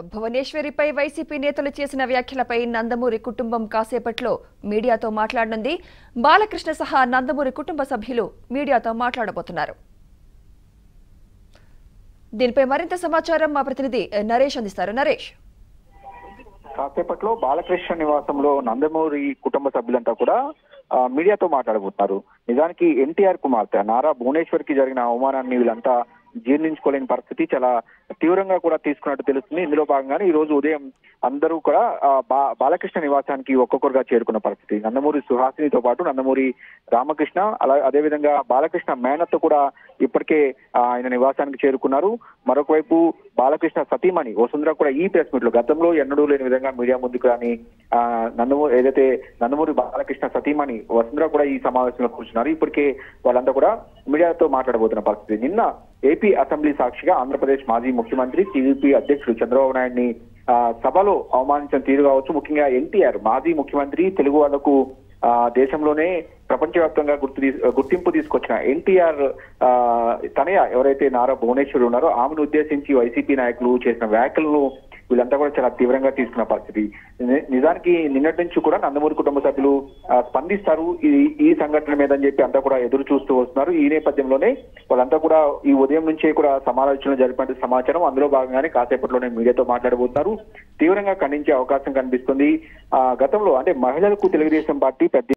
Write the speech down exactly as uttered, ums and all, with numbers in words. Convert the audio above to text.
భువనేశ్వరిపై YCP నేతలు చేసిన వ్యాఖ్యలపై నందమూరి కుటుంబం కాసేపట్లో మీడియాతో మాట్లాడనుంది. బాలకృష్ణ సహా నందమూరి కుటుంబ సభ్యులు మీడియాతో మాట్లాడబోతున్నారు. దీనిపై మరింత సమాచారం మా ప్రతినిధి నరేష్ అందిస్తారు. నరేష్, కాసేపట్లో బాలకృష్ణ నివాసంలో నందమూరి కుటుంబ సభ్యులంతా కూడా మీడియాతో మాట్లాడబోతున్నారు. నిజానికి ఎన్టీఆర్ కుమార్తె నారా భువనేశ్వరికి జరిగిన అవమానాన్ని వీళ్ళంతా జీర్ణించుకోలేని పరిస్థితి, చాలా తీవ్రంగా కూడా తీసుకున్నట్టు తెలుస్తుంది. ఇందులో భాగంగానే ఈ రోజు ఉదయం అందరూ కూడా బాలకృష్ణ నివాసానికి ఒక్కొక్కరుగా చేరుకున్న పరిస్థితి. నందమూరి సుహాసినితో పాటు నందమూరి రామకృష్ణ, అలా అదేవిధంగా బాలకృష్ణ మేనత్తో కూడా ఇప్పటికే ఆయన నివాసానికి చేరుకున్నారు. మరొక వైపు బాలకృష్ణ సతీమణి వసుంధర కూడా ఈ ప్రెస్ మీట్ లో గతంలో ఎన్నడూ లేని విధంగా మీడియా ముందుకు రాని ఆ నందమూరి ఏదైతే నందమూరి బాలకృష్ణ సతీమణి వసుంధర కూడా ఈ సమావేశంలో కూర్చున్నారు. ఇప్పటికే వాళ్ళంతా కూడా మీడియాతో మాట్లాడబోతున్న పరిస్థితి. నిన్న ఏపీ అసెంబ్లీ సాక్షిగా ఆంధ్రప్రదేశ్ మాజీ ముఖ్యమంత్రి టీడీపీ అధ్యక్షుడు చంద్రబాబు నాయుడిని ఆ సభలో అవమానించిన తీరు కావచ్చు, ముఖ్యంగా ఎన్టీఆర్ మాజీ ముఖ్యమంత్రి, తెలుగు వాళ్లకు ఆ దేశంలోనే ప్రపంచవ్యాప్తంగా గుర్తు గుర్తింపు తీసుకొచ్చిన ఎన్టీఆర్ ఆ తనయ ఎవరైతే నారా భువనేశ్వరి ఉన్నారో ఆమెను ఉద్దేశించి వైసీపీ నాయకులు చేసిన వ్యాఖ్యలను వీళ్ళంతా కూడా చాలా తీవ్రంగా తీసుకున్న పరిస్థితి. నిజానికి నిన్నటి నుంచి కూడా నందమూరి కుటుంబ సభ్యులు స్పందిస్తారు ఈ ఈ సంఘటన మీద అని చెప్పి అంతా కూడా ఎదురు చూస్తూ వస్తున్నారు. ఈ నేపథ్యంలోనే వాళ్ళంతా కూడా ఈ ఉదయం నుంచే కూడా సమాలోచనలు జరిపిన సమాచారం. అందులో భాగంగానే కాసేపట్లోనే మీడియాతో మాట్లాడబోతున్నారు. తీవ్రంగా ఖండించే అవకాశం కనిపిస్తుంది. ఆ గతంలో అంటే మహిళలకు తెలుగుదేశం పార్టీ పెద్ద